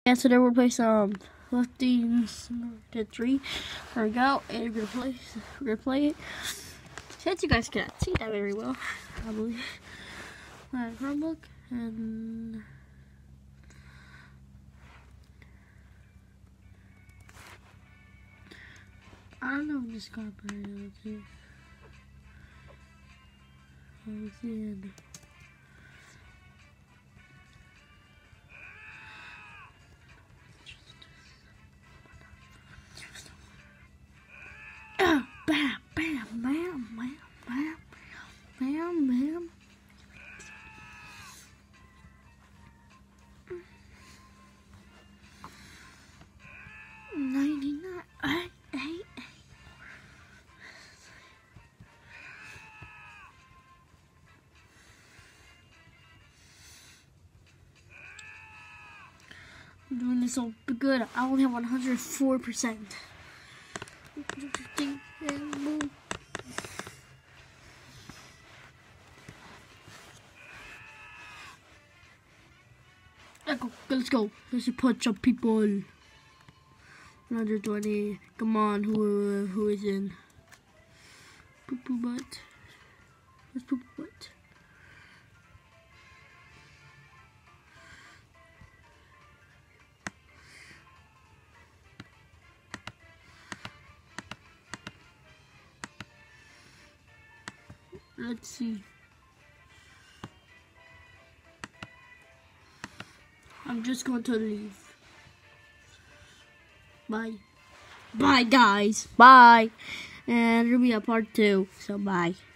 Yeah, today we're playing some Lifting Simulator 3. There we go, and we're gonna play it. Since you guys cannot see that very well, I believe. My Chromebook and I don't know if this copyright too. Let's see. Bam, bam, bam, bam, bam, bam, bam. I'm doing this so good. I only have 104%. Let's go. Let's punch up people. 120. Come on, who is in? Poo poo butt. Let's poo poo butt. Let's see. I'm just going to leave. Bye. Bye, guys. Bye. And there'll be a part 2. So, bye.